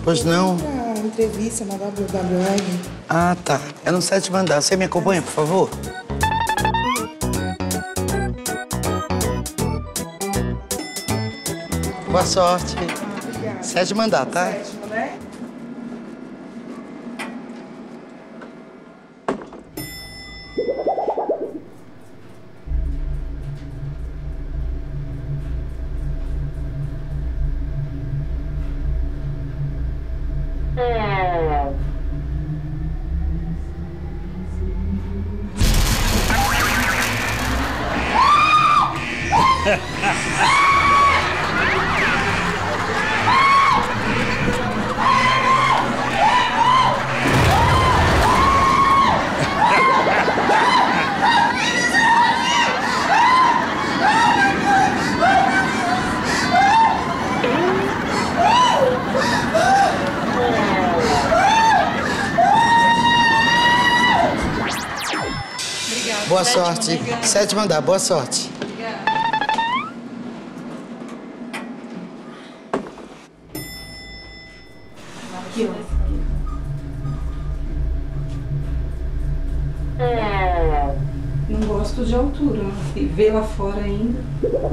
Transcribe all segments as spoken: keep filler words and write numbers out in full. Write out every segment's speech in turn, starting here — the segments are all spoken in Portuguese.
Pois não? Uma entrevista na W W R. Ah, tá. É no sétimo andar. Você me acompanha, por favor? Boa sorte. Obrigada. Sétimo andar, tá? Sétimo, né? Boa sorte. Sétimo andar, boa sorte. Aqui, ó. Não gosto de altura. E ver lá fora ainda.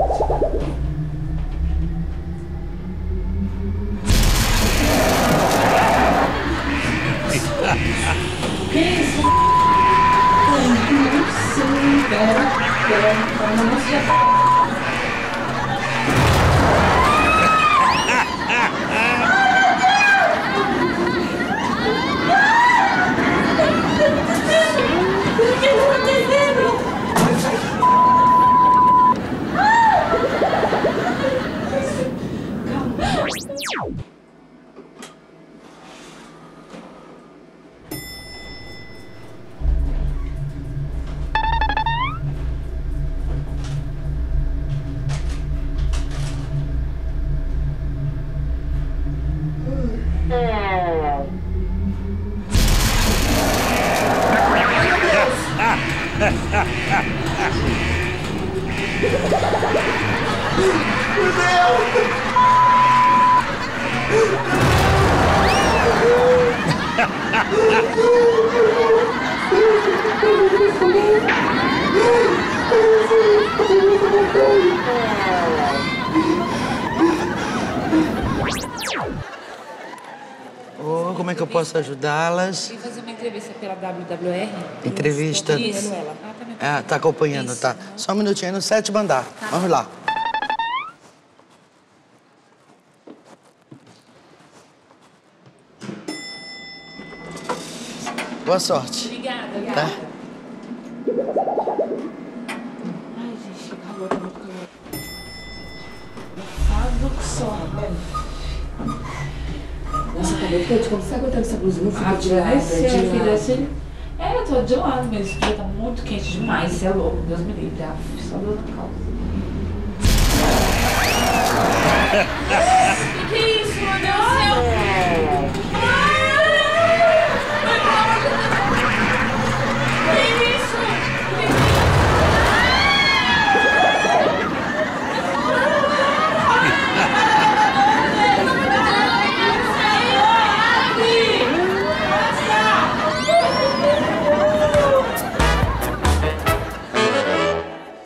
Que isso? Não sei. Pera, pera. Não, não se Oh, como é que eu posso ajudá-las? Vim fazer uma entrevista pela W W R. Entrevista? Isso. Ah, tá acompanhando, Isso. tá. Só um minutinho, é no sétimo andar. Tá. Vamos lá. Boa sorte. Obrigada. Tá? Ai, gente, calor, tá muito calor. Fado que só. Nossa, acabou de como você tá aguentando essa blusa? Não fica Ah, de lado, esse é, de filha, lado. esse... É, eu tô de lado, mas esse dia tá muito quente demais. Você é louco, Deus me livre. Ah, só dor na calça. Que que é isso?